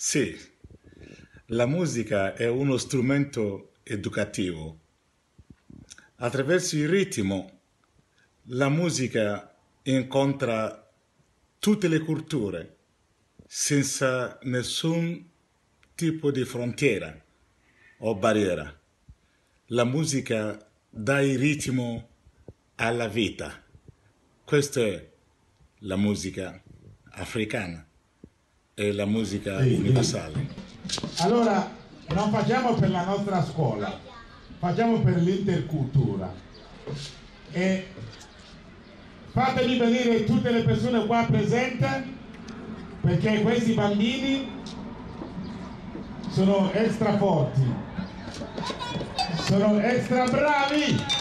Sì, la musica è uno strumento educativo. Attraverso il ritmo, la musica incontra tutte le culture senza nessun tipo di frontiera o barriera. La musica dà il ritmo alla vita. Questa è la musica africana e la musica Sì, universale. allora non facciamo per la nostra scuola, facciamo per l'intercultura e fatemi venire tutte le persone qua presenti perché questi bambini sono extra forti, sono extra bravi.